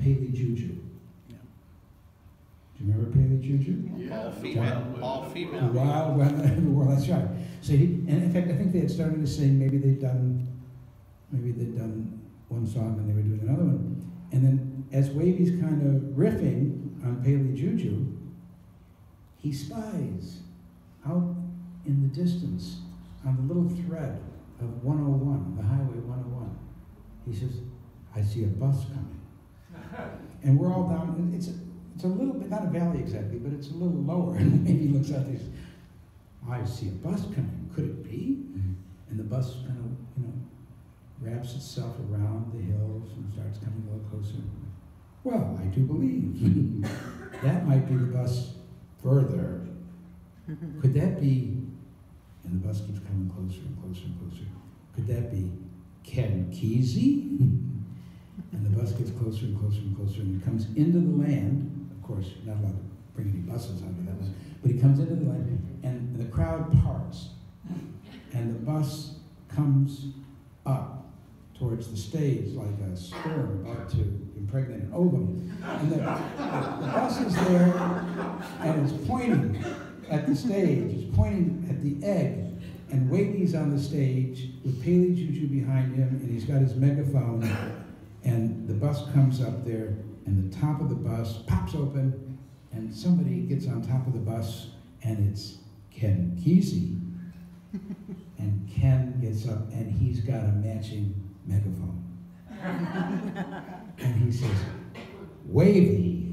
Paley Juju. Yeah. Do you remember Paley Juju? Yeah. All female. All female. The wild women of the world. That's right. So and in fact, I think they had started to sing. Maybe they'd done one song and they were doing another one. And then as Wavy's kind of riffing on Paley Juju, he spies out in the distance on the little thread of 101, the highway 101. He says, I see a bus coming. And we're all down, it's a little bit, not a valley exactly, but it's a little lower. And maybe he looks out there, I see a bus coming. Could it be? And the bus kind of, wraps itself around the hills and starts coming a little closer. Well, I do believe that might be the bus further. Could that be, and the bus keeps coming closer and closer and closer, could that be Ken Kesey? And the bus gets closer and closer and closer, and he comes into the land. Of course, you're not allowed to bring any buses onto that land, but he comes into the land, and the crowd parts, and the bus comes up towards the stage like a sperm about to impregnate an ovum. And the bus is there, and it's pointing at the stage, it's pointing at the egg, and Wavy's on the stage with Paley Juju behind him, and he's got his megaphone, and the bus comes up there, and the top of the bus pops open, and somebody gets on top of the bus, and it's Ken Kesey. And Ken gets up, and he's got a matching megaphone. And he says, Wavy,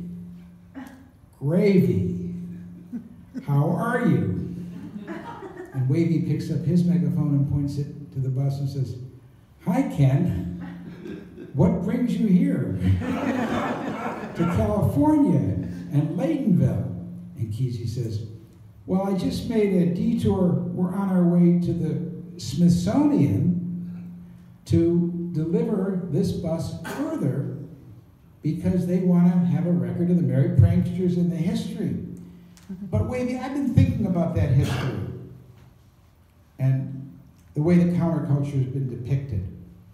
gravy, how are you? And Wavy picks up his megaphone and points it to the bus and says, Hi, Ken. What brings you here? To California and Laytonville. And Kesey says, well, I just made a detour. We're on our way to the Smithsonian to deliver this bus further because they want to have a record of the merry pranksters in the history. But Wavy, I've been thinking about that history and the way the counterculture has been depicted.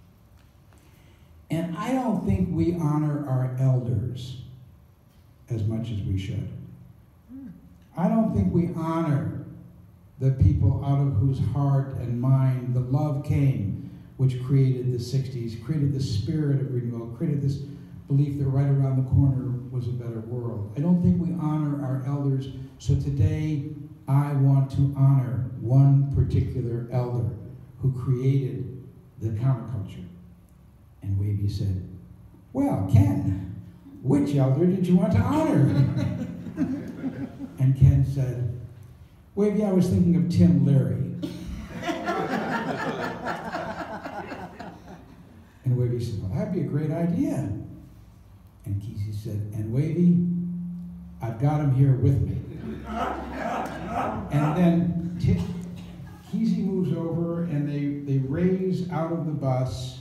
And I don't think we honor our elders as much as we should. I don't think we honor the people out of whose heart and mind the love came, which created the 60s, created the spirit of renewal, created this belief that right around the corner was a better world. I don't think we honor our elders, so today I want to honor one particular elder who created the counterculture. And Wavy said, well, Ken, which elder did you want to honor? And Ken said, Wavy, I was thinking of Tim Leary. And Wavy said, well, that'd be a great idea. And Kesey said, and Wavy, I've got him here with me. And then Kesey moves over and they raise out of the bus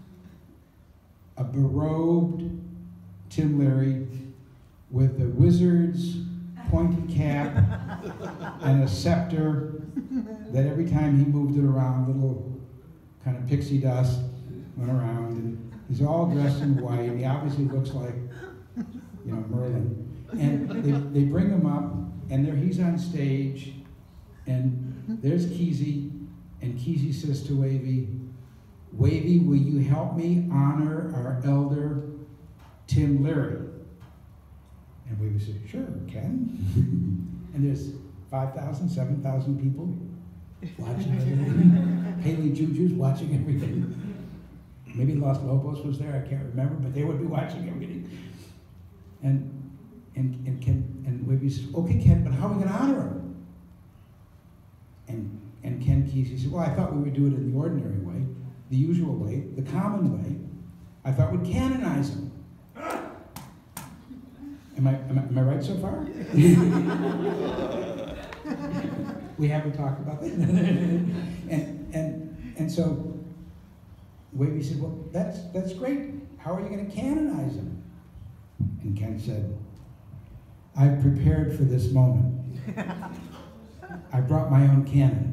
a berobed Tim Leary with a wizard's pointy cap and a scepter that every time he moved it around, little kind of pixie dust went around, and he's all dressed in white. He obviously looks like, Merlin. And they bring him up, and there he's on stage, and there's Kesey, and Kesey says to Wavy, Wavy, will you help me honor our elder, Tim Leary? And Wavy said, sure, Ken. And there's 5,000, 7,000 people watching everything. Paley Juju's watching everything. Maybe Los Lobos was there, I can't remember, but they would be watching everything. And Wavy says, okay, Ken, but how are we going to honor him? And Ken Kesey said, well, I thought we would do it in the ordinary way, the usual way, the common way. I thought we'd canonize him. Am I right so far? We haven't talked about that. and so Wavy said, well, that's great. How are you going to canonize him? And Ken said, I've prepared for this moment. I brought my own canon.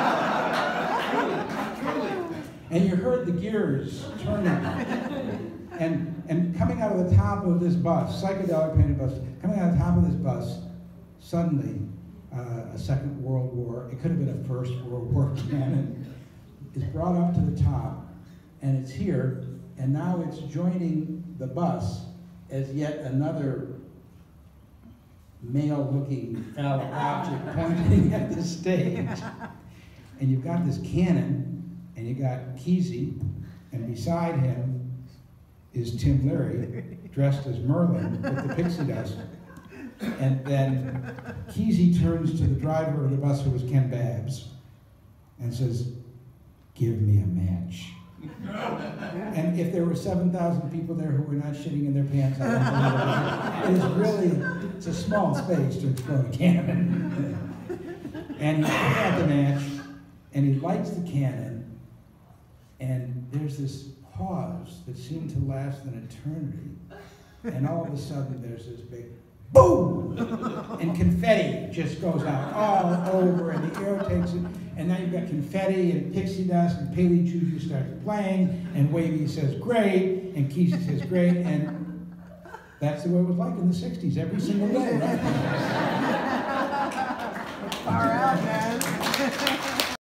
And you heard the gears turning. And coming out of the top of this bus, psychedelic painted bus, coming out of the top of this bus, suddenly, a Second World War, it could have been a First World War cannon, is brought up to the top, and it's here, and now it's joining the bus as yet another male-looking phallic object pointing at the stage. And you've got this cannon, and you got Kesey, and beside him is Tim Leary, dressed as Merlin with the pixie dust. And then Kesey turns to the driver of the bus, who was Ken Babbs, and says, "Give me a match." And if there were 7,000 people there who were not shitting in their pants, I don't believe it. It is really, it's a small space to explode a cannon. And he pulls out the match, and he lights the cannon, and there's this pause that seemed to last an eternity. And all of a sudden, there's this big boom! And confetti just goes out all over, and the air takes it. And now you've got confetti and pixie dust, and Paley Juju starts playing, and Wavy says, "Great," and Kesey says, "Great," and that's the way it was like in the 60s, every single day, right? Far out, man.